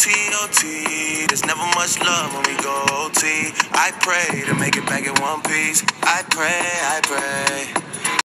OT. There's never much love when we go OT. I pray to make it back in one piece. I pray.